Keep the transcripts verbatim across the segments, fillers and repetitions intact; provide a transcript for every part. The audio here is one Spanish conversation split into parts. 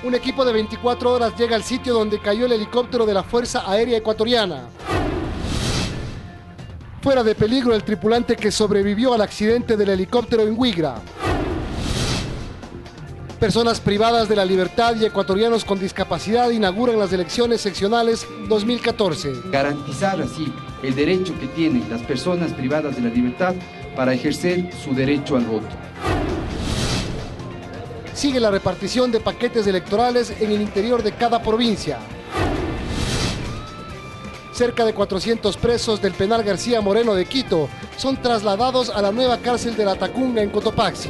Un equipo de veinticuatro horas llega al sitio donde cayó el helicóptero de la Fuerza Aérea Ecuatoriana. Fuera de peligro el tripulante que sobrevivió al accidente del helicóptero en Huigra. Personas privadas de la libertad y ecuatorianos con discapacidad inauguran las elecciones seccionales dos mil catorce. Garantizar así el derecho que tienen las personas privadas de la libertad para ejercer su derecho al voto. Sigue la repartición de paquetes electorales en el interior de cada provincia. Cerca de cuatrocientos presos del penal García Moreno de Quito son trasladados a la nueva cárcel de La Tacunga en Cotopaxi.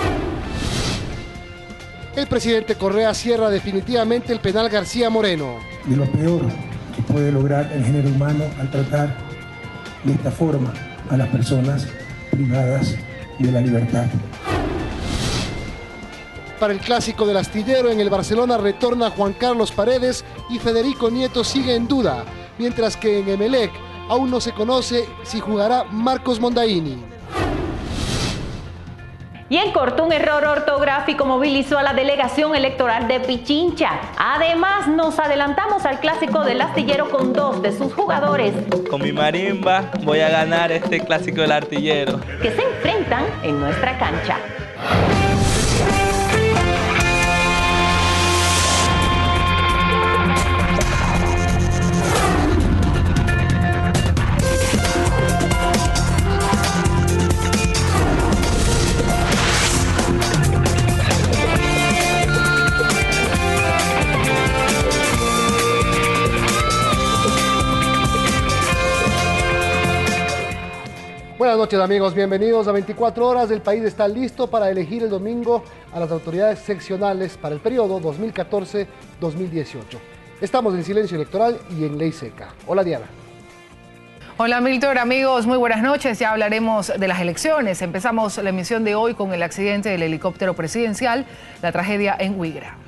El presidente Correa cierra definitivamente el penal García Moreno. De lo peor que puede lograr el género humano al tratar de esta forma a las personas privadas de la libertad. Para el clásico del astillero en el Barcelona retorna Juan Carlos Paredes y Federico Nieto sigue en duda, mientras que en Emelec aún no se conoce si jugará Marcos Mondaini. Y en corto, un error ortográfico movilizó a la delegación electoral de Pichincha. Además, nos adelantamos al clásico del astillero con dos de sus jugadores. Con mi marimba voy a ganar este clásico del artillero. Que se enfrentan en nuestra cancha. Buenas noches amigos, bienvenidos a veinticuatro horas. El país está listo para elegir el domingo a las autoridades seccionales para el periodo dos mil catorce a dos mil dieciocho. Estamos en silencio electoral y en ley seca. Hola Diana. Hola Milton, amigos, muy buenas noches. Ya hablaremos de las elecciones. Empezamos la emisión de hoy con el accidente del helicóptero presidencial, la tragedia en Huigra.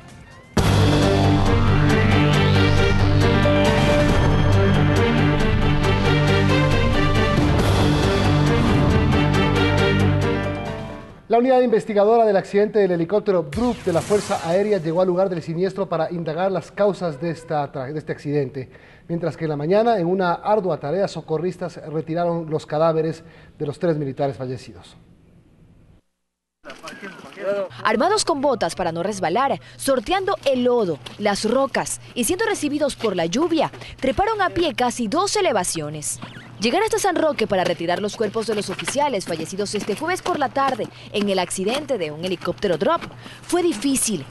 La unidad investigadora del accidente del helicóptero Brooke de la Fuerza Aérea llegó al lugar del siniestro para indagar las causas de, esta, de este accidente, mientras que en la mañana, en una ardua tarea, socorristas retiraron los cadáveres de los tres militares fallecidos. Armados con botas para no resbalar, sorteando el lodo, las rocas y siendo recibidos por la lluvia, treparon a pie casi dos elevaciones. Llegar hasta San Roque para retirar los cuerpos de los oficiales fallecidos este jueves por la tarde en el accidente de un helicóptero drop fue difícil,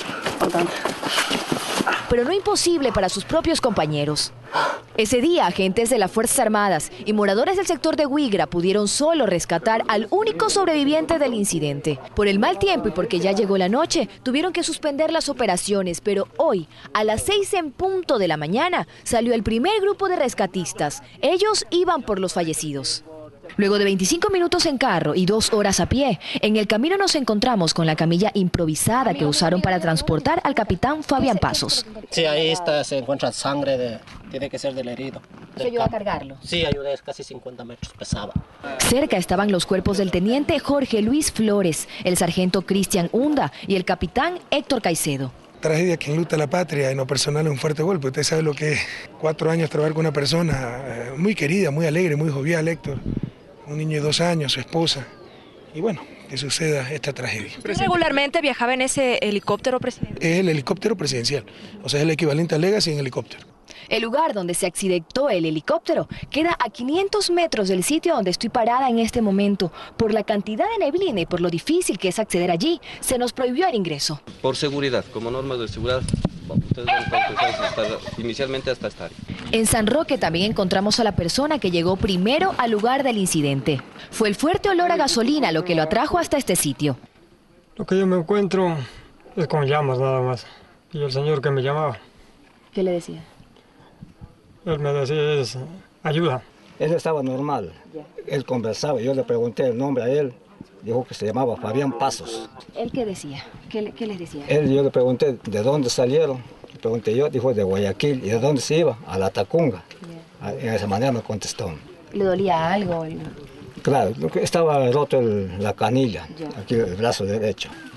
pero no imposible para sus propios compañeros. Ese día, agentes de las Fuerzas Armadas y moradores del sector de Huigra pudieron solo rescatar al único sobreviviente del incidente. Por el mal tiempo y porque ya llegó la noche, tuvieron que suspender las operaciones, pero hoy, a las seis en punto de la mañana, salió el primer grupo de rescatistas. Ellos iban por los fallecidos. Luego de veinticinco minutos en carro y dos horas a pie, en el camino nos encontramos con la camilla improvisada que usaron para transportar al capitán Fabián Pasos. Sí, ahí está, se encuentra sangre, de, tiene que ser del herido. ¿Se ayudó a cargarlo? Sí, ayudé, casi cincuenta metros pesaba. Cerca estaban los cuerpos del teniente Jorge Luis Flores, el sargento Cristian Hunda y el capitán Héctor Caicedo. Tragedia que enluta a la patria, en lo personal es un fuerte golpe. Usted sabe lo que es cuatro años trabajar con una persona muy querida, muy alegre, muy jovial, Héctor. Un niño de dos años, su esposa, y bueno, que suceda esta tragedia. ¿Usted regularmente viajaba en ese helicóptero presidencial? Es el helicóptero presidencial, o sea, es el equivalente a Legacy en helicóptero. El lugar donde se accidentó el helicóptero queda a quinientos metros del sitio donde estoy parada en este momento. Por la cantidad de neblina y por lo difícil que es acceder allí, se nos prohibió el ingreso. Por seguridad, como norma de seguridad, ustedes van a estar inicialmente hasta esta área. En San Roque también encontramos a la persona que llegó primero al lugar del incidente. Fue el fuerte olor a gasolina lo que lo atrajo hasta este sitio. Lo que yo me encuentro es con llamas nada más. Y el señor que me llamaba. ¿Qué le decía? Él me decía, es, ayuda. Él estaba normal, él conversaba, yo le pregunté el nombre a él, dijo que se llamaba Fabián Pasos. ¿Él qué decía? ¿Qué, qué les decía? Él, yo le pregunté de dónde salieron, le pregunté yo, dijo de Guayaquil, ¿y de dónde se iba? A La Tacunga. Yeah. En esa manera me contestó. ¿Le dolía algo? Claro, estaba roto el, la canilla, yeah. Aquí el brazo derecho.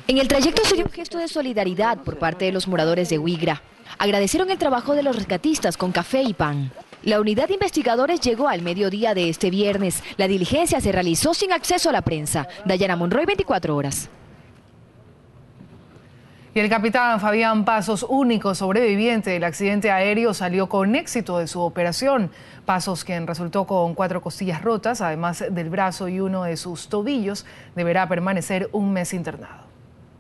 En el trayecto se dio un gesto de solidaridad por parte de los moradores de Huigra. Agradecieron el trabajo de los rescatistas con café y pan. La unidad de investigadores llegó al mediodía de este viernes. La diligencia se realizó sin acceso a la prensa. Dayana Monroy, veinticuatro horas. Y el capitán Fabián Pasos, único sobreviviente del accidente aéreo, salió con éxito de su operación. Pasos, quien resultó con cuatro costillas rotas, además del brazo y uno de sus tobillos, deberá permanecer un mes internado.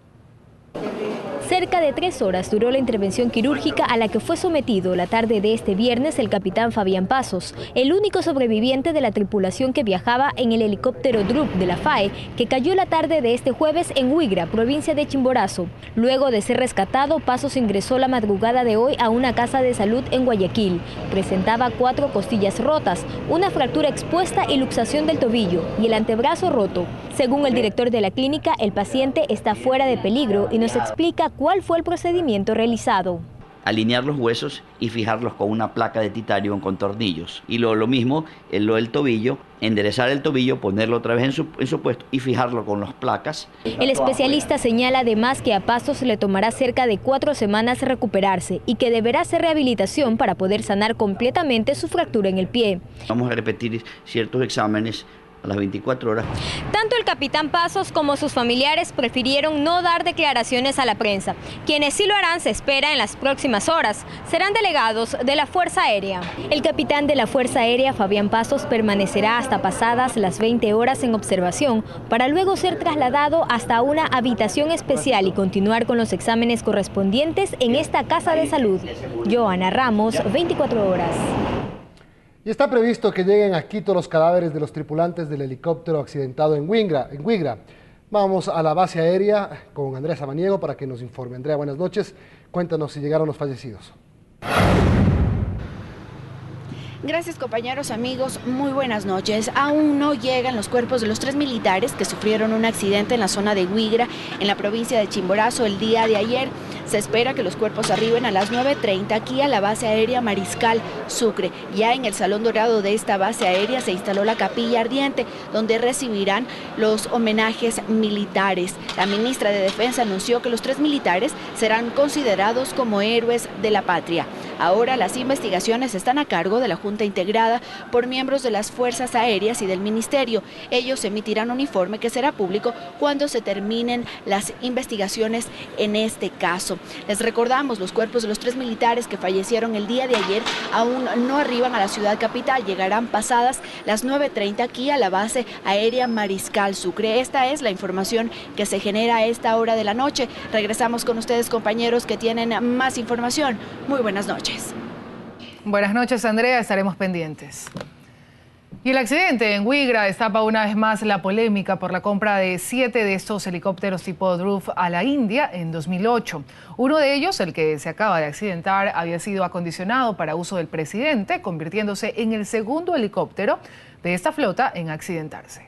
Cerca de tres horas duró la intervención quirúrgica a la que fue sometido la tarde de este viernes el capitán Fabián Pasos, el único sobreviviente de la tripulación que viajaba en el helicóptero Drup de la F A E, que cayó la tarde de este jueves en Huigra, provincia de Chimborazo. Luego de ser rescatado, Pasos ingresó la madrugada de hoy a una casa de salud en Guayaquil. Presentaba cuatro costillas rotas, una fractura expuesta y luxación del tobillo y el antebrazo roto. Según el director de la clínica, el paciente está fuera de peligro y nos explica cuál fue el procedimiento realizado. Alinear los huesos y fijarlos con una placa de titanio con tornillos. Y lo, lo mismo, en lo del tobillo, enderezar el tobillo, ponerlo otra vez en su, en su puesto y fijarlo con las placas. El especialista señala además que a Pasos le tomará cerca de cuatro semanas recuperarse y que deberá hacer rehabilitación para poder sanar completamente su fractura en el pie. Vamos a repetir ciertos exámenes a las veinticuatro horas. Tanto el capitán Pasos como sus familiares prefirieron no dar declaraciones a la prensa. Quienes sí lo harán, se espera en las próximas horas, serán delegados de la Fuerza Aérea. El capitán de la Fuerza Aérea, Fabián Pasos, permanecerá hasta pasadas las veinte horas en observación para luego ser trasladado hasta una habitación especial y continuar con los exámenes correspondientes en esta casa de salud. Joana Ramos, veinticuatro horas. Y está previsto que lleguen a Quito los cadáveres de los tripulantes del helicóptero accidentado en Huigra. En Huigra. Vamos a la base aérea con Andrea Samaniego para que nos informe. Andrea, buenas noches. Cuéntanos si llegaron los fallecidos. Gracias, compañeros, amigos, muy buenas noches. Aún no llegan los cuerpos de los tres militares que sufrieron un accidente en la zona de Huigra, en la provincia de Chimborazo, el día de ayer. Se espera que los cuerpos arriben a las nueve treinta aquí a la base aérea Mariscal Sucre. Ya en el Salón Dorado de esta base aérea se instaló la capilla ardiente, donde recibirán los homenajes militares. La ministra de Defensa anunció que los tres militares serán considerados como héroes de la patria. Ahora las investigaciones están a cargo de la Junta integrada por miembros de las Fuerzas Aéreas y del Ministerio. Ellos emitirán un informe que será público cuando se terminen las investigaciones en este caso. Les recordamos, los cuerpos de los tres militares que fallecieron el día de ayer aún no arriban a la ciudad capital, llegarán pasadas las nueve treinta aquí a la base aérea Mariscal Sucre. Esta es la información que se genera a esta hora de la noche. Regresamos con ustedes, compañeros, que tienen más información. Muy buenas noches. Buenas noches, Andrea, estaremos pendientes. Y el accidente en Huigra destapa una vez más la polémica por la compra de siete de estos helicópteros tipo Drup a la India en dos mil ocho. Uno de ellos, el que se acaba de accidentar, había sido acondicionado para uso del presidente, convirtiéndose en el segundo helicóptero de esta flota en accidentarse.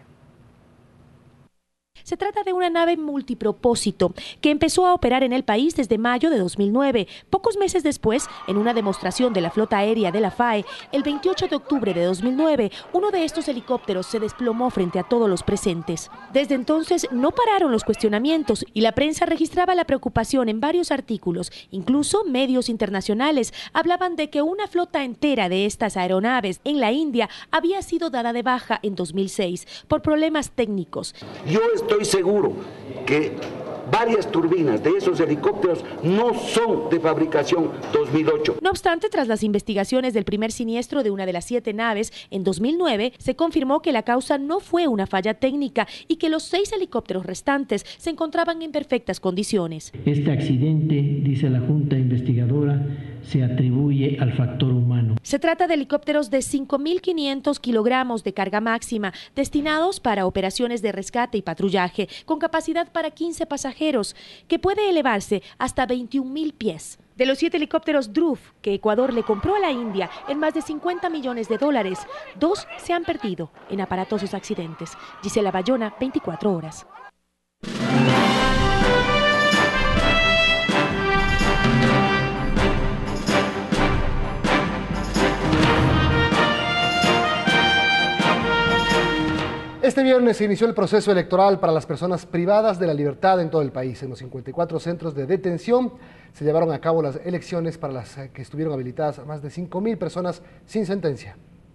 Se trata de una nave multipropósito que empezó a operar en el país desde mayo de dos mil nueve. Pocos meses después, en una demostración de la flota aérea de la F A E, el veintiocho de octubre de dos mil nueve, uno de estos helicópteros se desplomó frente a todos los presentes. Desde entonces no pararon los cuestionamientos y la prensa registraba la preocupación en varios artículos. Incluso medios internacionales hablaban de que una flota entera de estas aeronaves en la India había sido dada de baja en dos mil seis por problemas técnicos. Yo estoy seguro que varias turbinas de esos helicópteros no son de fabricación dos mil ocho. No obstante, tras las investigaciones del primer siniestro de una de las siete naves en dos mil nueve, se confirmó que la causa no fue una falla técnica y que los seis helicópteros restantes se encontraban en perfectas condiciones. Este accidente, dice la Junta Investigadora, se atribuye al factor humano. Se trata de helicópteros de cinco mil quinientos kilogramos de carga máxima, destinados para operaciones de rescate y patrullaje, con capacidad para quince pasajeros, que puede elevarse hasta veintiún mil pies. De los siete helicópteros Drup que Ecuador le compró a la India en más de cincuenta millones de dólares, dos se han perdido en aparatosos accidentes. Gisela Bayona, veinticuatro horas. Este Este viernes se inició el proceso electoral para las personas privadas de la libertad en todo el país. En los cincuenta y cuatro centros de detención se llevaron a cabo las elecciones para las que estuvieron habilitadas a más de cinco mil personas sin sentencia.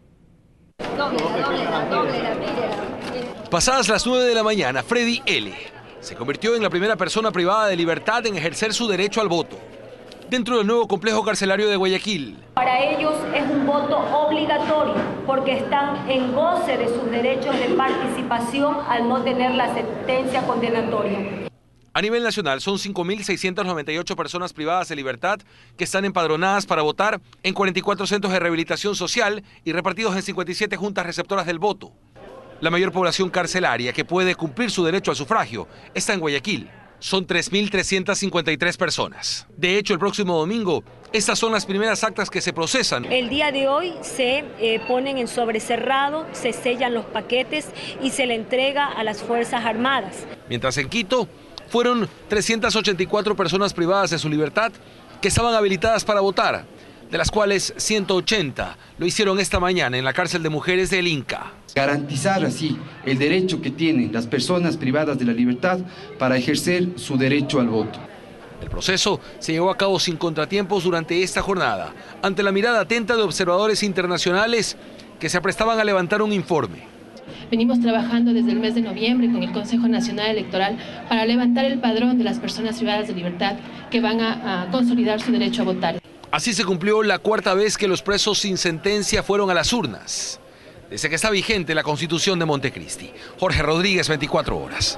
Pasadas las nueve de la mañana, Freddy L. se convirtió en la primera persona privada de libertad en ejercer su derecho al voto dentro del nuevo complejo carcelario de Guayaquil. Para ellos es un voto obligatorio porque están en goce de sus derechos de participación al no tener la sentencia condenatoria. A nivel nacional son cinco mil seiscientas noventa y ocho personas privadas de libertad que están empadronadas para votar en cuarenta y cuatro centros de rehabilitación social y repartidos en cincuenta y siete juntas receptoras del voto. La mayor población carcelaria que puede cumplir su derecho al sufragio está en Guayaquil. Son tres mil trescientas cincuenta y tres personas. De hecho, el próximo domingo, estas son las primeras actas que se procesan. El día de hoy se eh, ponen en sobrecerrado, se sellan los paquetes y se le entrega a las Fuerzas Armadas. Mientras en Quito, fueron trescientas ochenta y cuatro personas privadas de su libertad que estaban habilitadas para votar, de las cuales ciento ochenta lo hicieron esta mañana en la cárcel de mujeres del Inca. Garantizar así el derecho que tienen las personas privadas de la libertad para ejercer su derecho al voto. El proceso se llevó a cabo sin contratiempos durante esta jornada, ante la mirada atenta de observadores internacionales que se aprestaban a levantar un informe. Venimos trabajando desde el mes de noviembre con el Consejo Nacional Electoral para levantar el padrón de las personas privadas de libertad que van a, a consolidar su derecho a votar. Así se cumplió la cuarta vez que los presos sin sentencia fueron a las urnas, desde que está vigente la Constitución de Montecristi. Jorge Rodríguez, veinticuatro horas.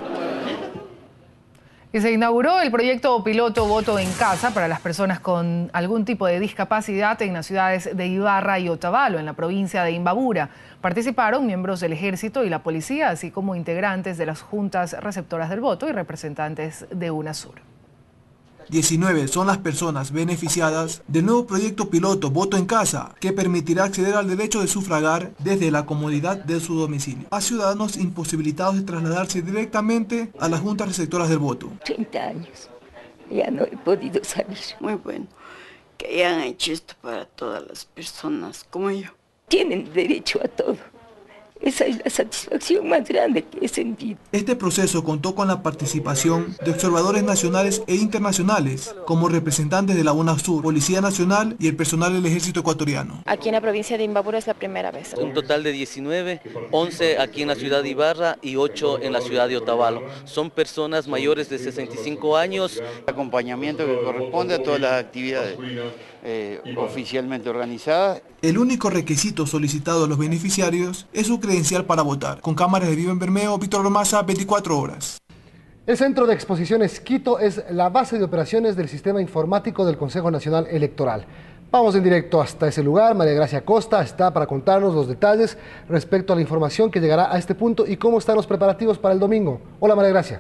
Y se inauguró el proyecto piloto Voto en Casa para las personas con algún tipo de discapacidad en las ciudades de Ibarra y Otavalo, en la provincia de Imbabura. Participaron miembros del Ejército y la Policía, así como integrantes de las juntas receptoras del voto y representantes de UNASUR. diecinueve son las personas beneficiadas del nuevo proyecto piloto Voto en Casa, que permitirá acceder al derecho de sufragar desde la comodidad de su domicilio a ciudadanos imposibilitados de trasladarse directamente a las juntas receptoras del voto. treinta años, ya no he podido salir. Muy bueno que hayan hecho esto para todas las personas como yo. Tienen derecho a todo. Esa es la satisfacción más grande que he sentido. Este proceso contó con la participación de observadores nacionales e internacionales, como representantes de la UNASUR, Policía Nacional y el personal del Ejército Ecuatoriano. Aquí en la provincia de Imbabura es la primera vez. Un total de diecinueve, once aquí en la ciudad de Ibarra y ocho en la ciudad de Otavalo. Son personas mayores de sesenta y cinco años. Acompañamiento que corresponde a todas las actividades eh, oficialmente organizadas. El único requisito solicitado a los beneficiarios es su credencial para votar. Con cámaras de Vivo en Bermeo, Víctor Lomaza, veinticuatro horas. El Centro de Exposiciones Quito es la base de operaciones del sistema informático del Consejo Nacional Electoral. Vamos en directo hasta ese lugar. María Gracia Costa está para contarnos los detalles respecto a la información que llegará a este punto y cómo están los preparativos para el domingo. Hola María Gracia.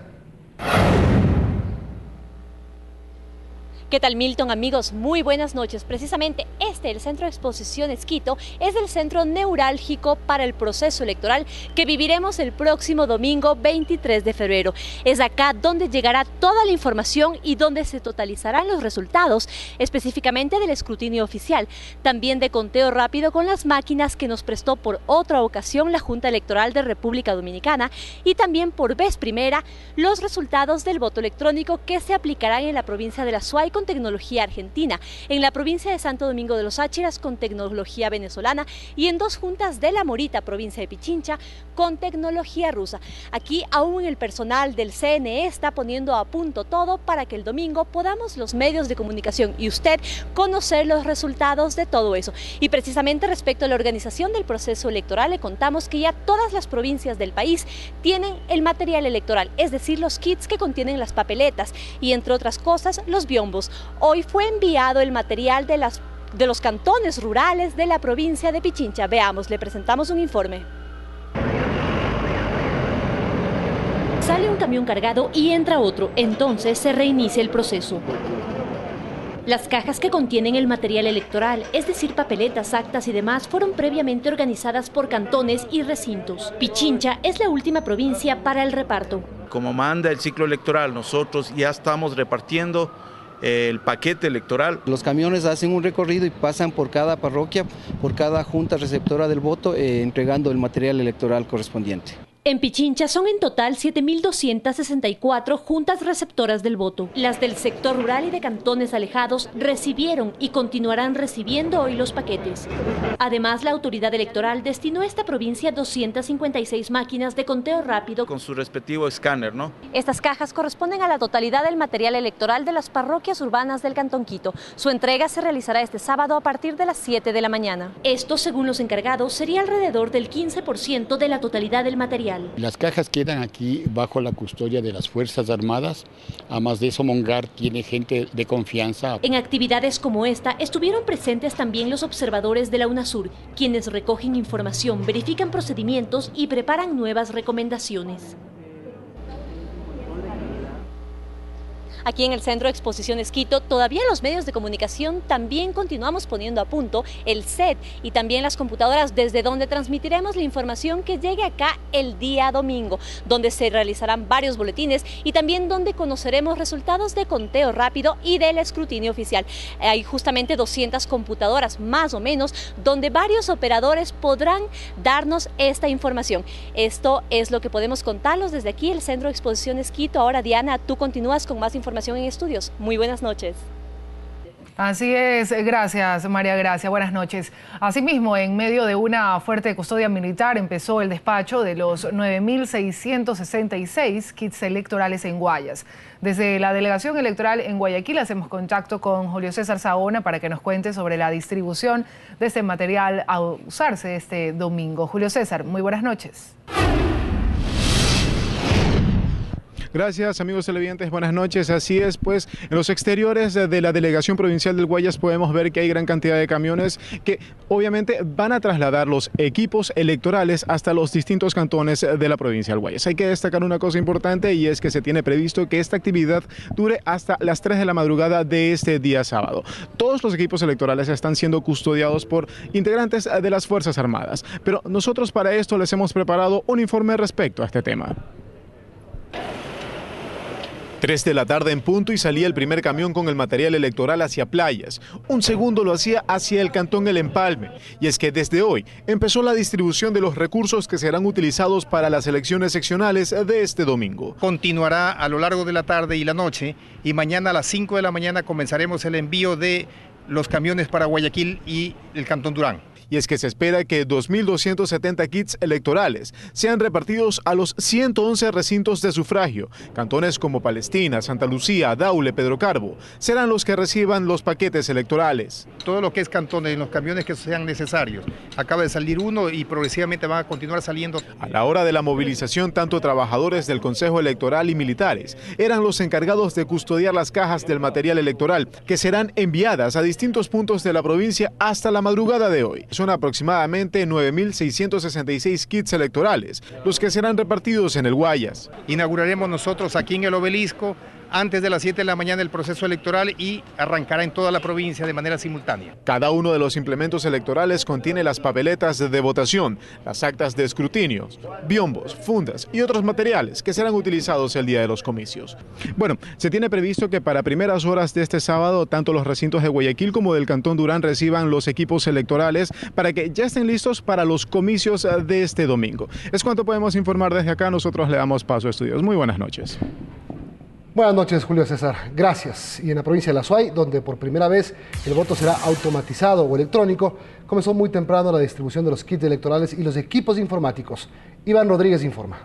¿Qué tal, Milton? Amigos, muy buenas noches. Precisamente este, el Centro de Exposiciones Quito, es el centro neurálgico para el proceso electoral que viviremos el próximo domingo veintitrés de febrero. Es acá donde llegará toda la información y donde se totalizarán los resultados, específicamente del escrutinio oficial, también de conteo rápido con las máquinas que nos prestó por otra ocasión la Junta Electoral de República Dominicana, y también por vez primera los resultados del voto electrónico que se aplicarán en la provincia de La Suay con tecnología argentina, en la provincia de Santo Domingo de los Áchiras con tecnología venezolana y en dos juntas de La Morita, provincia de Pichincha, con tecnología rusa. Aquí aún el personal del C N E está poniendo a punto todo para que el domingo podamos los medios de comunicación y usted conocer los resultados de todo eso. Y precisamente respecto a la organización del proceso electoral, le contamos que ya todas las provincias del país tienen el material electoral, es decir, los kits que contienen las papeletas y, entre otras cosas, los biombos. Hoy fue enviado el material de, las, de los cantones rurales de la provincia de Pichincha. Veamos, le presentamos un informe. Sale un camión cargado y entra otro, entonces se reinicia el proceso. Las cajas que contienen el material electoral, es decir, papeletas, actas y demás, fueron previamente organizadas por cantones y recintos. Pichincha es la última provincia para el reparto. Como manda el ciclo electoral, nosotros ya estamos repartiendo el paquete electoral. Los camiones hacen un recorrido y pasan por cada parroquia, por cada junta receptora del voto, eh, entregando el material electoral correspondiente. En Pichincha son en total siete mil doscientas sesenta y cuatro juntas receptoras del voto. Las del sector rural y de cantones alejados recibieron y continuarán recibiendo hoy los paquetes. Además, la autoridad electoral destinó a esta provincia doscientas cincuenta y seis máquinas de conteo rápido con su respectivo escáner, ¿no? Estas cajas corresponden a la totalidad del material electoral de las parroquias urbanas del Cantón Quito. Su entrega se realizará este sábado a partir de las siete de la mañana. Esto, según los encargados, sería alrededor del quince por ciento de la totalidad del material. Las cajas quedan aquí bajo la custodia de las Fuerzas Armadas. Además de eso, Mongar tiene gente de confianza. En actividades como esta estuvieron presentes también los observadores de la UNASUR, quienes recogen información, verifican procedimientos y preparan nuevas recomendaciones. Aquí en el Centro de Exposiciones Quito, todavía los medios de comunicación también continuamos poniendo a punto el set y también las computadoras desde donde transmitiremos la información que llegue acá el día domingo, donde se realizarán varios boletines y también donde conoceremos resultados de conteo rápido y del escrutinio oficial. Hay justamente doscientas computadoras más o menos donde varios operadores podrán darnos esta información. Esto es lo que podemos contarlos desde aquí el Centro de Exposiciones Quito. Ahora, Diana, tú continúas con más información en estudios. Muy buenas noches. Así es, gracias María Gracia, buenas noches. Asimismo, en medio de una fuerte custodia militar empezó el despacho de los nueve mil seiscientos sesenta y seis kits electorales en Guayas. Desde la delegación electoral en Guayaquil hacemos contacto con Julio César Saona para que nos cuente sobre la distribución de este material a usarse este domingo. Julio César, muy buenas noches. Gracias, amigos televidentes, buenas noches. Así es, pues en los exteriores de la Delegación Provincial del Guayas podemos ver que hay gran cantidad de camiones que obviamente van a trasladar los equipos electorales hasta los distintos cantones de la provincia del Guayas. Hay que destacar una cosa importante y es que se tiene previsto que esta actividad dure hasta las tres de la madrugada de este día sábado. Todos los equipos electorales están siendo custodiados por integrantes de las Fuerzas Armadas, pero nosotros para esto les hemos preparado un informe respecto a este tema. Tres de la tarde en punto y salía el primer camión con el material electoral hacia Playas. Un segundo lo hacía hacia el cantón El Empalme. Y es que desde hoy empezó la distribución de los recursos que serán utilizados para las elecciones seccionales de este domingo. Continuará a lo largo de la tarde y la noche y mañana a las cinco de la mañana comenzaremos el envío de los camiones para Guayaquil y el cantón Durán. Y es que se espera que dos mil doscientos setenta kits electorales sean repartidos a los ciento once recintos de sufragio. Cantones como Palestina, Santa Lucía, Daule, Pedro Carbo serán los que reciban los paquetes electorales. Todo lo que es cantones en los camiones que sean necesarios. Acaba de salir uno y progresivamente van a continuar saliendo. A la hora de la movilización, tanto trabajadores del Consejo Electoral y militares eran los encargados de custodiar las cajas del material electoral que serán enviadas a distintos puntos de la provincia hasta la madrugada de hoy. Son aproximadamente nueve mil seiscientos sesenta y seis kits electorales, los que serán repartidos en el Guayas. Inauguraremos nosotros aquí en el obelisco antes de las siete de la mañana el proceso electoral y arrancará en toda la provincia de manera simultánea. Cada uno de los implementos electorales contiene las papeletas de votación, las actas de escrutinio, biombos, fundas y otros materiales que serán utilizados el día de los comicios. Bueno, se tiene previsto que para primeras horas de este sábado, tanto los recintos de Guayaquil como del Cantón Durán reciban los equipos electorales para que ya estén listos para los comicios de este domingo. Es cuanto podemos informar desde acá, nosotros le damos paso a estudios. Muy buenas noches. Buenas noches, Julio César. Gracias. Y en la provincia de La Suay, donde por primera vez el voto será automatizado o electrónico, comenzó muy temprano la distribución de los kits electorales y los equipos informáticos. Iván Rodríguez informa.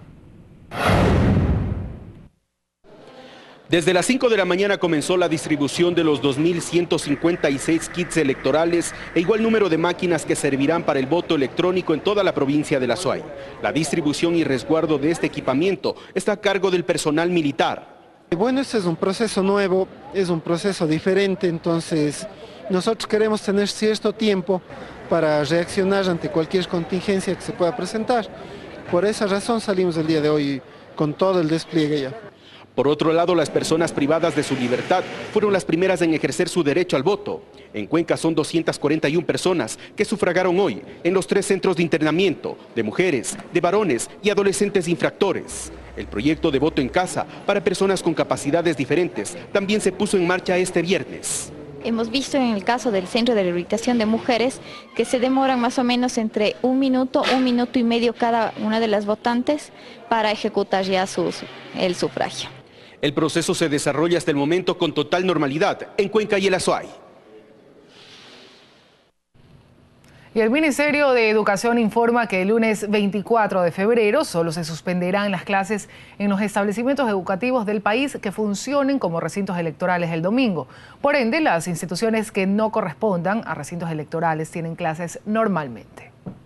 Desde las cinco de la mañana comenzó la distribución de los dos mil ciento cincuenta y seis kits electorales e igual número de máquinas que servirán para el voto electrónico en toda la provincia de La Suay. La distribución y resguardo de este equipamiento está a cargo del personal militar. Bueno, este es un proceso nuevo, es un proceso diferente, entonces nosotros queremos tener cierto tiempo para reaccionar ante cualquier contingencia que se pueda presentar. Por esa razón salimos el día de hoy con todo el despliegue ya. Por otro lado, las personas privadas de su libertad fueron las primeras en ejercer su derecho al voto. En Cuenca son doscientas cuarenta y una personas que sufragaron hoy en los tres centros de internamiento de mujeres, de varones y adolescentes infractores. El proyecto de voto en casa para personas con capacidades diferentes también se puso en marcha este viernes. Hemos visto en el caso del Centro de Rehabilitación de Mujeres que se demoran más o menos entre un minuto, un minuto y medio cada una de las votantes para ejecutar ya su, el sufragio. El proceso se desarrolla hasta el momento con total normalidad en Cuenca y el Azuay. Y el Ministerio de Educación informa que el lunes veinticuatro de febrero solo se suspenderán las clases en los establecimientos educativos del país que funcionen como recintos electorales el domingo. Por ende, las instituciones que no correspondan a recintos electorales tienen clases normalmente.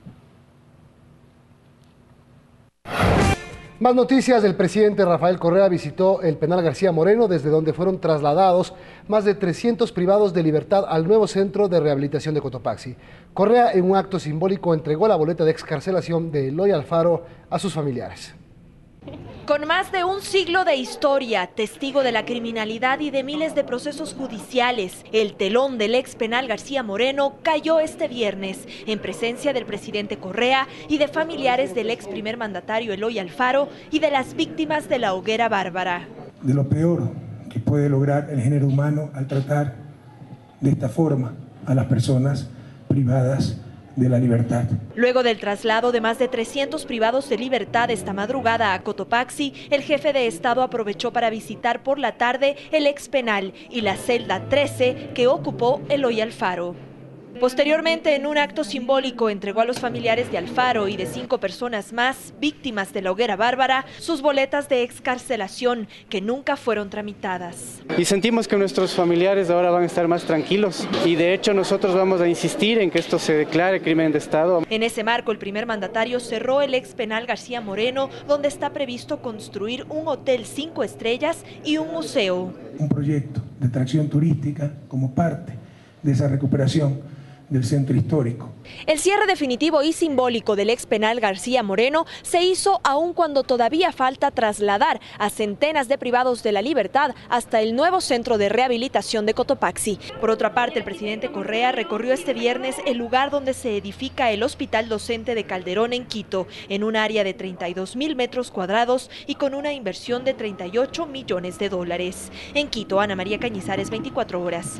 Más noticias. El presidente Rafael Correa visitó el penal García Moreno, desde donde fueron trasladados más de trescientos privados de libertad al nuevo centro de rehabilitación de Cotopaxi. Correa, en un acto simbólico, entregó la boleta de excarcelación de Eloy Alfaro a sus familiares. Con más de un siglo de historia, testigo de la criminalidad y de miles de procesos judiciales, el telón del ex penal García Moreno cayó este viernes en presencia del presidente Correa y de familiares del ex primer mandatario Eloy Alfaro y de las víctimas de la hoguera bárbara. De lo peor que puede lograr el género humano al tratar de esta forma a las personas privadas de la libertad. Luego del traslado de más de trescientos privados de libertad esta madrugada a Cotopaxi, el jefe de Estado aprovechó para visitar por la tarde el ex penal y la celda trece que ocupó Eloy Alfaro. Posteriormente, en un acto simbólico, entregó a los familiares de Alfaro y de cinco personas más, víctimas de la hoguera bárbara, sus boletas de excarcelación, que nunca fueron tramitadas. Y sentimos que nuestros familiares ahora van a estar más tranquilos y de hecho nosotros vamos a insistir en que esto se declare crimen de Estado. En ese marco, el primer mandatario cerró el ex penal García Moreno, donde está previsto construir un hotel cinco estrellas y un museo. Un proyecto de atracción turística como parte de esa recuperación del centro histórico. El cierre definitivo y simbólico del ex penal García Moreno se hizo aun cuando todavía falta trasladar a centenas de privados de la libertad hasta el nuevo centro de rehabilitación de Cotopaxi. Por otra parte, el presidente Correa recorrió este viernes el lugar donde se edifica el Hospital Docente de Calderón en Quito, en un área de treinta y dos mil metros cuadrados y con una inversión de treinta y ocho millones de dólares. En Quito, Ana María Cañizares, veinticuatro horas.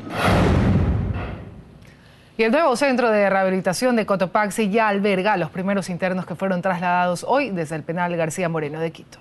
Y el nuevo centro de rehabilitación de Cotopaxi ya alberga a los primeros internos que fueron trasladados hoy desde el penal García Moreno de Quito.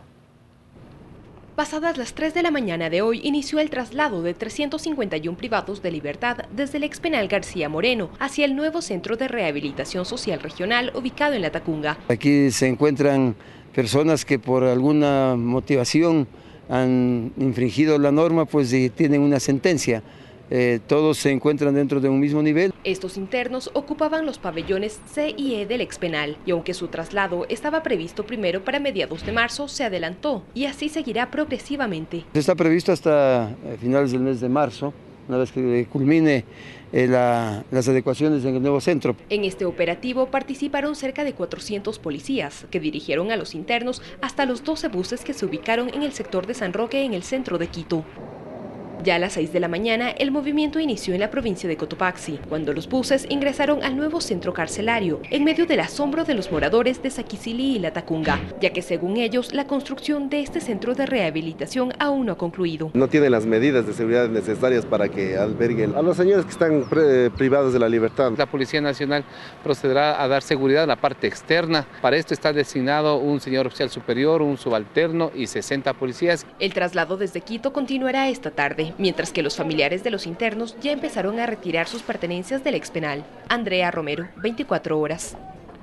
Pasadas las tres de la mañana de hoy inició el traslado de trescientos cincuenta y uno privados de libertad desde el ex penal García Moreno hacia el nuevo centro de rehabilitación social regional ubicado en La Tacunga. Aquí se encuentran personas que por alguna motivación han infringido la norma, pues y tienen una sentencia. Eh, todos se encuentran dentro de un mismo nivel. Estos internos ocupaban los pabellones C y E del ex penal y aunque su traslado estaba previsto primero para mediados de marzo, se adelantó y así seguirá progresivamente. Está previsto hasta finales del mes de marzo, una vez que culmine eh, la, las adecuaciones en el nuevo centro. En este operativo participaron cerca de cuatrocientos policías que dirigieron a los internos hasta los doce buses que se ubicaron en el sector de San Roque en el centro de Quito. Ya a las seis de la mañana, el movimiento inició en la provincia de Cotopaxi, cuando los buses ingresaron al nuevo centro carcelario, en medio del asombro de los moradores de Saquicilí y La Tacunga, ya que según ellos, la construcción de este centro de rehabilitación aún no ha concluido. No tiene las medidas de seguridad necesarias para que alberguen a los señores que están privados de la libertad. La Policía Nacional procederá a dar seguridad a la parte externa. Para esto está designado un señor oficial superior, un subalterno y sesenta policías. El traslado desde Quito continuará esta tarde, mientras que los familiares de los internos ya empezaron a retirar sus pertenencias del ex penal. Andrea Romero, veinticuatro horas.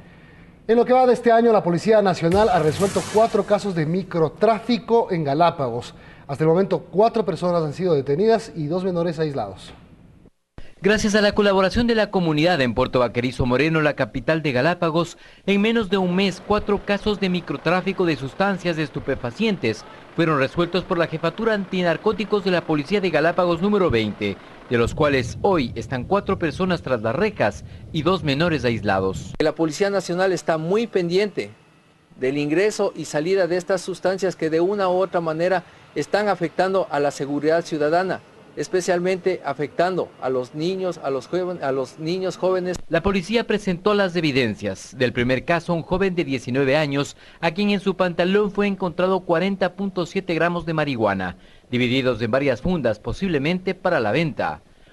En lo que va de este año, la Policía Nacional ha resuelto cuatro casos de microtráfico en Galápagos. Hasta el momento, cuatro personas han sido detenidas y dos menores aislados. Gracias a la colaboración de la comunidad en Puerto Vaquerizo Moreno, la capital de Galápagos, en menos de un mes, cuatro casos de microtráfico de sustancias estupefacientes fueron resueltos por la Jefatura Antinarcóticos de la Policía de Galápagos número veinte, de los cuales hoy están cuatro personas tras las rejas y dos menores aislados. La Policía Nacional está muy pendiente del ingreso y salida de estas sustancias que de una u otra manera están afectando a la seguridad ciudadana, especialmente afectando a los niños, a los, joven, a los niños jóvenes. La policía presentó las evidencias. Del primer caso, un joven de diecinueve años, a quien en su pantalón fue encontrado cuarenta punto siete gramos de marihuana, divididos en varias fundas, posiblemente para la venta.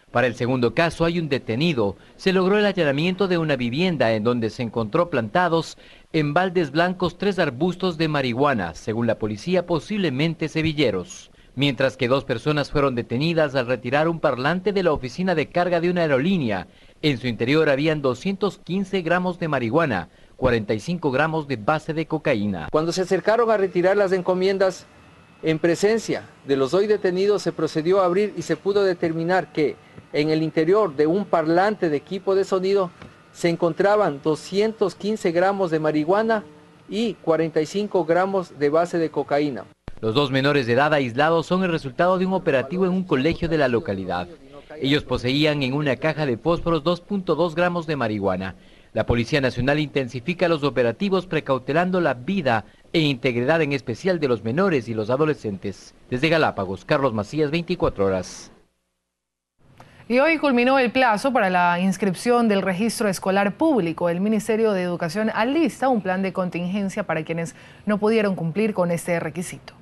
Para el segundo caso hay un detenido. Se logró el allanamiento de una vivienda en donde se encontró plantados en baldes blancos tres arbustos de marihuana, según la policía posiblemente sevilleros. Mientras que dos personas fueron detenidas al retirar un parlante de la oficina de carga de una aerolínea. En su interior habían doscientos quince gramos de marihuana, cuarenta y cinco gramos de base de cocaína. Cuando se acercaron a retirar las encomiendas, en presencia de los hoy detenidos se procedió a abrir y se pudo determinar que en el interior de un parlante de equipo de sonido se encontraban doscientos quince gramos de marihuana y cuarenta y cinco gramos de base de cocaína. Los dos menores de edad aislados son el resultado de un operativo en un colegio de la localidad. Ellos poseían en una caja de fósforos dos punto dos gramos de marihuana. La Policía Nacional intensifica los operativos precautelando la vida e integridad en especial de los menores y los adolescentes. Desde Galápagos, Carlos Macías, veinticuatro horas. Y hoy culminó el plazo para la inscripción del registro escolar público. El Ministerio de Educación alista un plan de contingencia para quienes no pudieron cumplir con este requisito.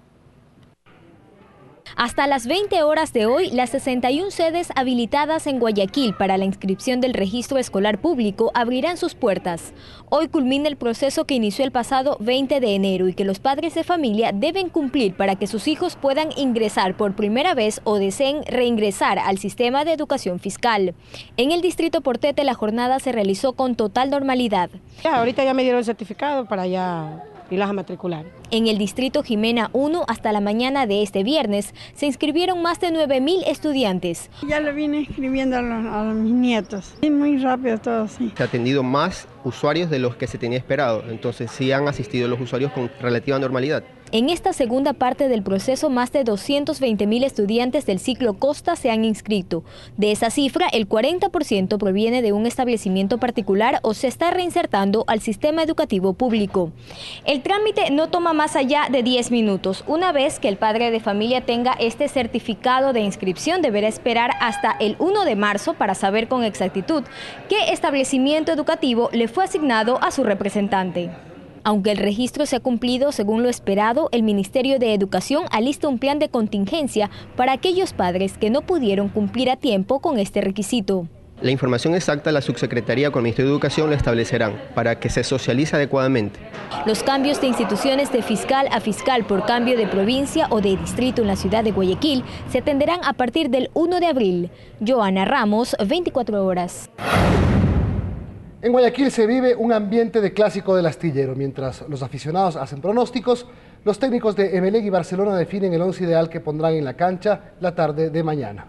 Hasta las veinte horas de hoy, las sesenta y una sedes habilitadas en Guayaquil para la inscripción del registro escolar público abrirán sus puertas. Hoy culmina el proceso que inició el pasado veinte de enero y que los padres de familia deben cumplir para que sus hijos puedan ingresar por primera vez o deseen reingresar al sistema de educación fiscal. En el distrito Portete la jornada se realizó con total normalidad. Ya, ahorita ya me dieron el certificado para ya irlas a matricular. En el distrito Jimena uno, hasta la mañana de este viernes, se inscribieron más de nueve mil estudiantes. Ya lo vine escribiendo a, los, a mis nietos. Es muy rápido todo, sí. Se ha atendido más usuarios de los que se tenía esperado, entonces sí han asistido los usuarios con relativa normalidad. En esta segunda parte del proceso, más de doscientos veinte mil estudiantes del ciclo Costa se han inscrito. De esa cifra, el cuarenta por ciento proviene de un establecimiento particular o se está reinsertando al sistema educativo público. El trámite no toma más allá de diez minutos. Una vez que el padre de familia tenga este certificado de inscripción, deberá esperar hasta el primero de marzo para saber con exactitud qué establecimiento educativo le fue asignado a su representante. Aunque el registro se ha cumplido según lo esperado, el Ministerio de Educación alista un plan de contingencia para aquellos padres que no pudieron cumplir a tiempo con este requisito. La información exacta la Subsecretaría con el Ministerio de Educación la establecerán para que se socialice adecuadamente. Los cambios de instituciones de fiscal a fiscal por cambio de provincia o de distrito en la ciudad de Guayaquil se atenderán a partir del primero de abril. Joana Ramos, veinticuatro horas. En Guayaquil se vive un ambiente de clásico del astillero. Mientras los aficionados hacen pronósticos, los técnicos de Emelec y Barcelona definen el once ideal que pondrán en la cancha la tarde de mañana.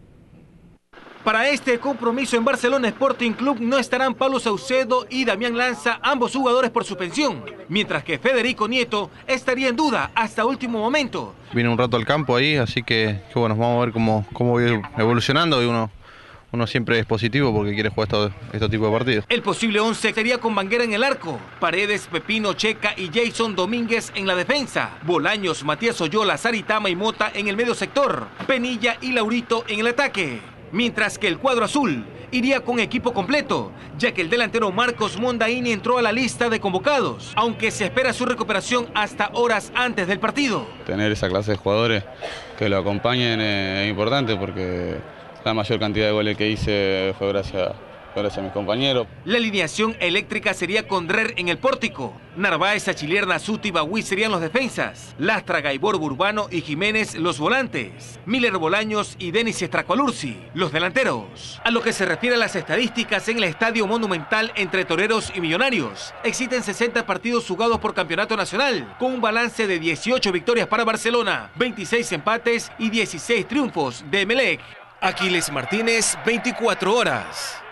Para este compromiso en Barcelona Sporting Club no estarán Pablo Saucedo y Damián Lanza, ambos jugadores por suspensión, mientras que Federico Nieto estaría en duda hasta último momento. Vine un rato al campo ahí, así que, que bueno, vamos a ver cómo, cómo va evolucionando y uno... Uno siempre es positivo porque quiere jugar estos este tipo de partidos. El posible once sería con Banguera en el arco, Paredes, Pepino, Checa y Jason Domínguez en la defensa, Bolaños, Matías Oyola, Saritama y Mota en el medio sector, Penilla y Laurito en el ataque. Mientras que el cuadro azul iría con equipo completo, ya que el delantero Marcos Mondaini entró a la lista de convocados, aunque se espera su recuperación hasta horas antes del partido. Tener esa clase de jugadores que lo acompañen es importante porque la mayor cantidad de goles que hice fue gracias, gracias a mis compañeros. La alineación eléctrica sería con Drer en el pórtico. Narváez, Achiller, Nasuti y Bagüí serían los defensas. Lastra, Gaibor, Burbano y Jiménez los volantes. Miller, Bolaños y Denis Estracualursi los delanteros. A lo que se refiere a las estadísticas en el Estadio Monumental entre Toreros y Millonarios, existen sesenta partidos jugados por campeonato nacional, con un balance de dieciocho victorias para Barcelona, veintiséis empates y dieciséis triunfos de Emelec. Aquiles Martínez, veinticuatro horas.